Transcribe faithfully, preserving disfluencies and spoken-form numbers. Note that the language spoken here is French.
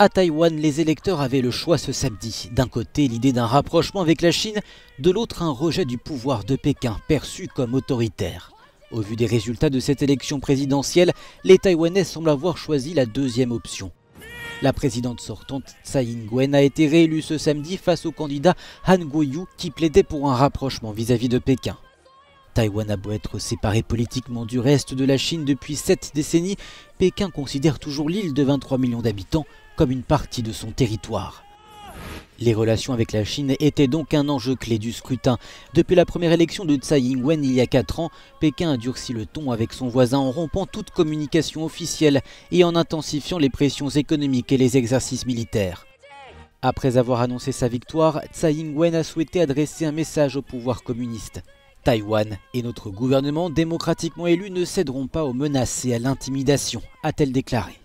À Taïwan, les électeurs avaient le choix ce samedi. D'un côté, l'idée d'un rapprochement avec la Chine, de l'autre, un rejet du pouvoir de Pékin, perçu comme autoritaire. Au vu des résultats de cette élection présidentielle, les Taïwanais semblent avoir choisi la deuxième option. La présidente sortante Tsai Ing-wen a été réélue ce samedi face au candidat Han Kuo-yu qui plaidait pour un rapprochement vis-à-vis de Pékin. Taïwan a beau être séparé politiquement du reste de la Chine depuis sept décennies, Pékin considère toujours l'île de vingt-trois millions d'habitants comme une partie de son territoire. Les relations avec la Chine étaient donc un enjeu clé du scrutin. Depuis la première élection de Tsai Ing-wen il y a quatre ans, Pékin a durci le ton avec son voisin en rompant toute communication officielle et en intensifiant les pressions économiques et les exercices militaires. Après avoir annoncé sa victoire, Tsai Ing-wen a souhaité adresser un message au pouvoir communiste. Taïwan et notre gouvernement démocratiquement élu ne céderont pas aux menaces et à l'intimidation, a-t-elle déclaré.